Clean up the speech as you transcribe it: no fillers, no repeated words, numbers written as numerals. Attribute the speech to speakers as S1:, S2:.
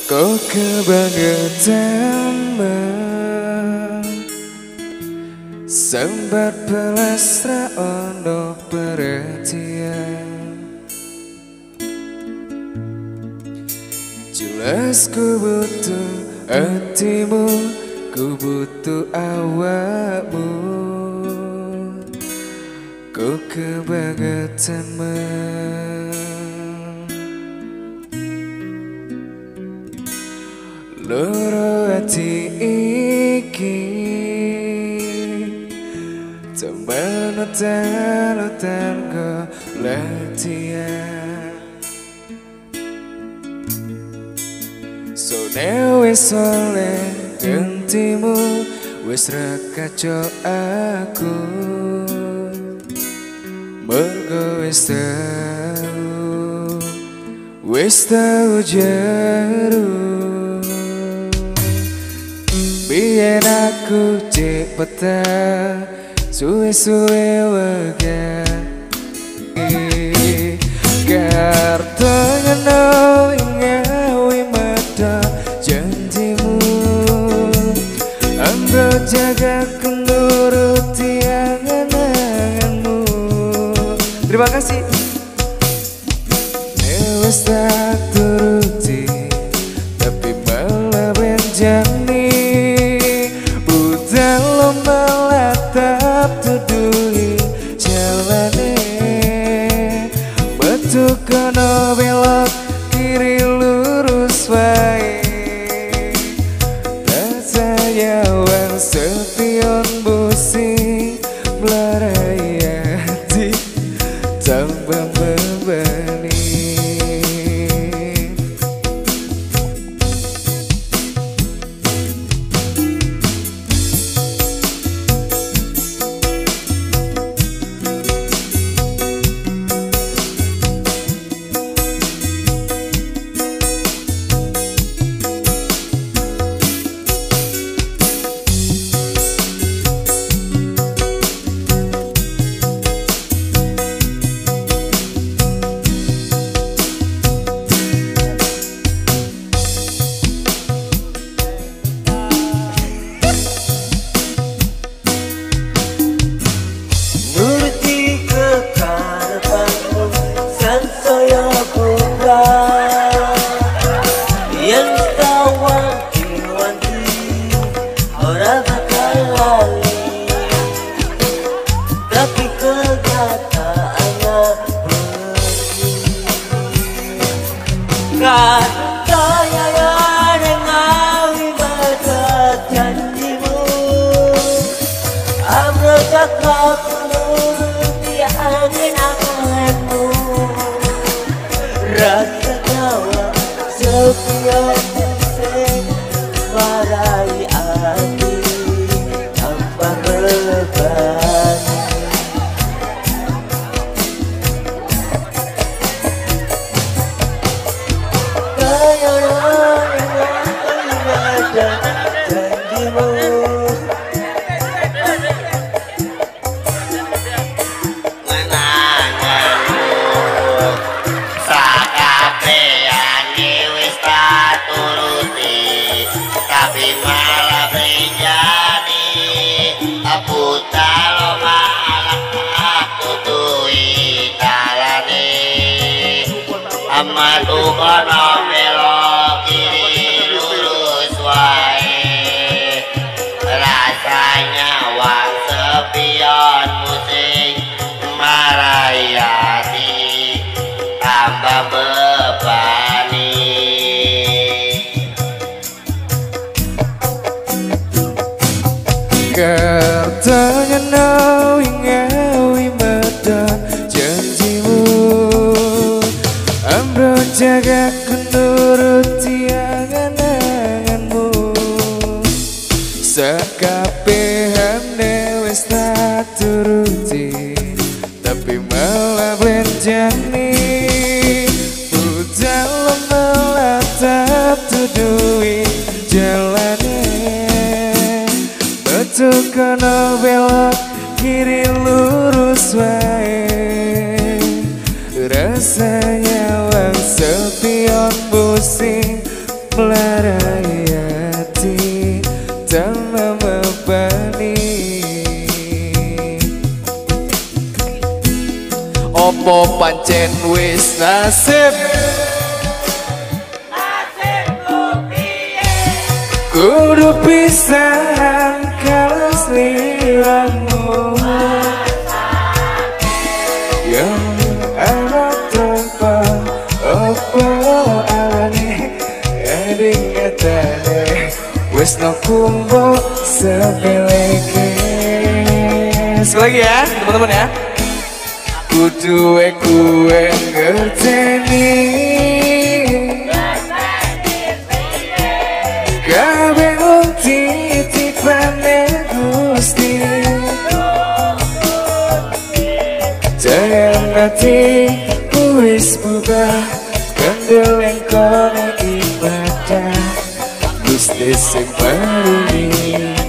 S1: Kau kebangetan sempat pelastra ono perhatian. Jelas ku butuh hatimu, ku butuh awakmu. Kau kebangetan loro hati iki temen otan go latihan. Sone wis oleh gentimu, wis ra kaco aku. Mergo wis tau jeru. Biyen aku cek peta, suwe-suwe wega kartu ngeno ingawi mata janjimu. Ambro jaga nuruti angan-anganmu. Terima kasih. Wis tak turuti tapi malah benjani. Melatap tudui jalane, betul kono belok kiri lurus wae. Rasanya wang sepion busing melarai hati tanpa membani.
S2: Rasa tawa sepion busing marai hati tanpa beban.
S3: Tapi malah menjadi buta lo malah aku tui talani amadu kono belok kiri lurus wae. Rasanya wang sepion musik marai hati tambah bebani.
S1: Kartanya ngawi mata janjimu. Ambro jaga nuruti angan-anganmu. Sakabehane wis tak turuti tapi malah benjani. Budal melatap tudui jalane, betul kono belok kiri lurus wae. Rasanya wang sepion busing melarai hati tanpa membani. Opo pancen wis nasib kudu pisahan kalau seliramu yang ada tanpa opo arane eding etane wis no kumbo sepeleke. Sekali lagi ya teman-teman ya. Kudu kue ngerteni gawe unti titipane Gusti jangan hati wis buka kendeleng kono ibadah Gusti sing paruni.